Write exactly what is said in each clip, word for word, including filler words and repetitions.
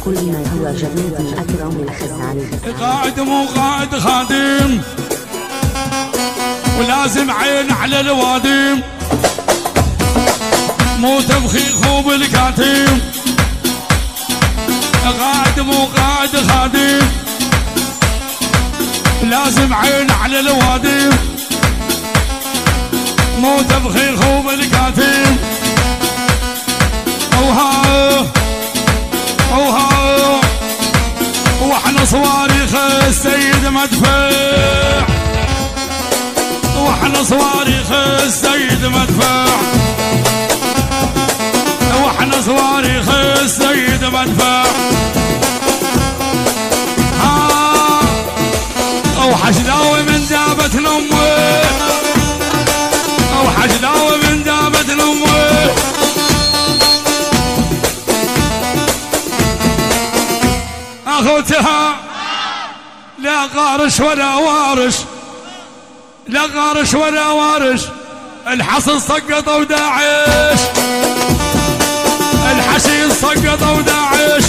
كل ما هو جديد من أكرم الخزعلي. قائد مو قائد خادم ولازم عين على الوادم، مو تبخيخ مو بالكاتم. قائد مو قائد خادم لازم عين على الوادم، مو تبخيخ مو بالكاتم. اوها اوها واحنا صواريخ السيد مدفع، واحنا صواريخ السيد مدفع، واحنا صواريخ السيد مدفع. ها وحشداوي من جابت لامي، وحشداوي من جابت لامي. اخوتها لا غارش ولا وارش، لا غارش ولا وارش، الحصن سقطوا وداعش، الحشيش سقطوا وداعش.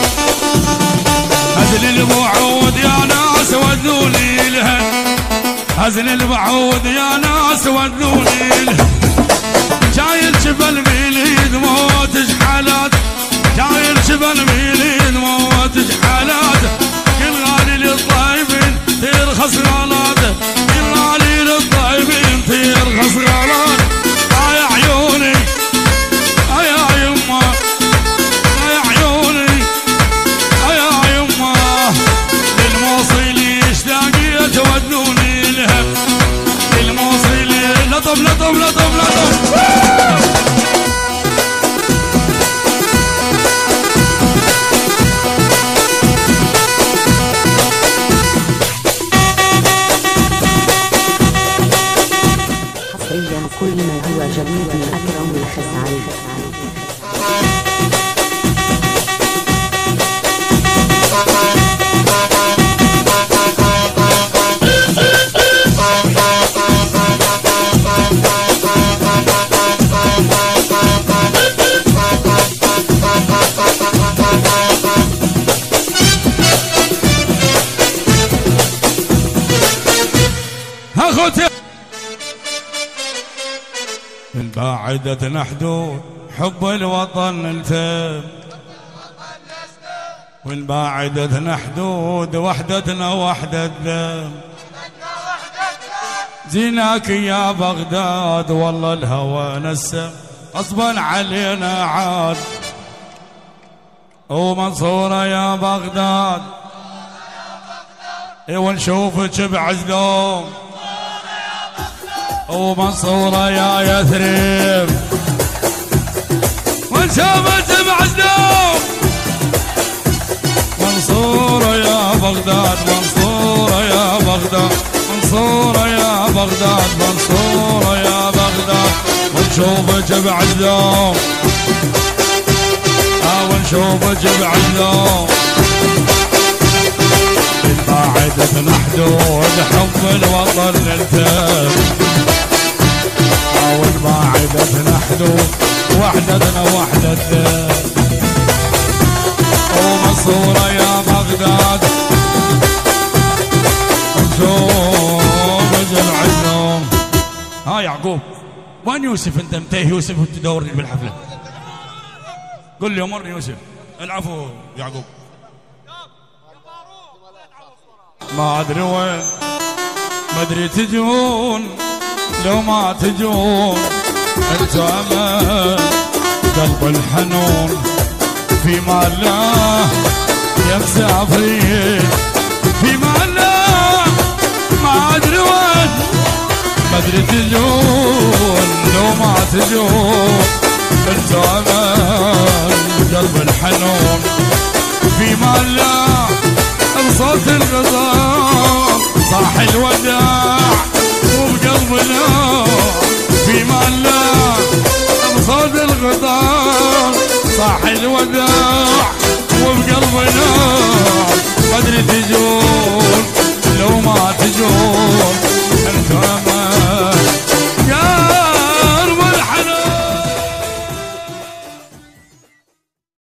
هزل البعود يا ناس ودوني لها، هزل البعود يا ناس ودوني لها. جايل جبل باليد موت جحالات، جايل جبل باليد موت جحالات. كل غالي للطيبين ترخص غلاته، كل غالي للطيبين ترخص غلاته. آه يا عيوني آه يا يما، آه يا عيوني آه يا يما. للموصلي اشتاقيت ودوني لها، للموصلي لطب لطب لطب لطب. كل ما هو جديد من أكرم الخزعلي. هاخوتي باعدتنا حدود حب الوطن التم، والباعدتنا حدود وحدتنا وحدة دم. زيناك يا بغداد والله الهوى نسم، غصبا علينا عاد. ومنصورة يا بغداد ونشوفك بعزلوم، ومنصورة يا يثرب ونشوفك بعزلوم. منصورة يا بغداد، منصورة يا بغداد، منصورة يا بغداد، منصورة يا بغداد. ونشوفك بعزلوم، اه ونشوفك بعزلوم. الباعدتنا حدود حب الوطن التم، والباعدتنا حدود وحدتنا وحدة دم. ومنصورة يا بغداد ونشوف العزوم. ها يعقوب وين يوسف؟ انت متيه يوسف وتدورني بالحفلة. قل لي امرني يوسف. العفو يعقوب. ما ادري وين، ما ادري تجون لو ما تجون، انتو امان قلب الحنون في ما الله يا مسافرين، في ما الله. ما ادري وين، ما ادري تجون لو ما تجون، انتو امان قلب الحنون في ما الله. بصوت الغزال صاح الوداع وبقلبنا في ما الله. بصوت الغزال صاح الوداع وبقلبنا. ما ادري تجون